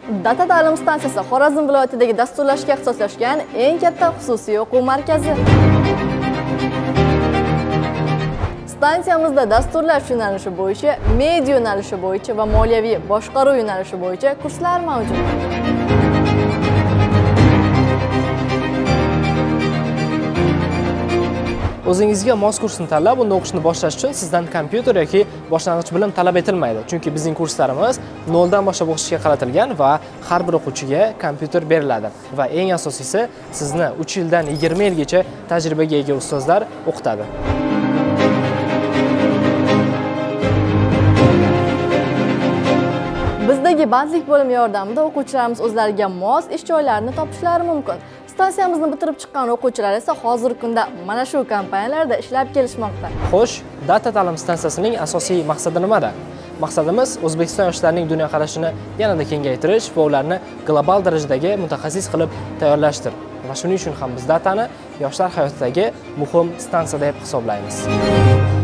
Data ta'lim stansiyasi Xorazm viloyatidagi dasturlashga ixtisoslashgan eng katta xususiy o'quv markazi. Stansiyamizda dasturlash yo'nalishi bo'yicha, media yo'nalishi bo'yicha va moliyaviy boshqaruv yo'nalishi bo'yicha kurslar mavjud. O'zingizga mos kursni tanlab, unda o'qishni boshlash uchun sizdan kompyuter yoki boshlang'ich bilim talab etilmaydi. Chunki bizning kurslarimiz noldan boshlab o'qishga qaratilgan va har bir o'quvchiga kompyuter beriladi. Va eng asosiysi, sizni 3 yildan 20 yilgacha tajribaga ega ustozlar o'qitadi. Bizdagi bandlik bo'limi yordamida o'quvchilarimiz o'zlariga mos ish joylarini topishlari mumkin. Stansiyamizni bitirib chiqqan o'quvchilar esa hozirgi kunda mana shu kompaniyalarda ishlab kelishmoqda. Xo'sh, Data ta'lim stansiyasining asosiy maqsadi nimada? Maqsadimiz O'zbekiston yoshlarining dunyoqarashini yanada kengaytirish va ularni global darajadagi mutaxassis qilib tayyorlashdir. Va shuning uchun ham biz Datani yoshlar hayotidagi muhim stansiya deb hisoblaymiz.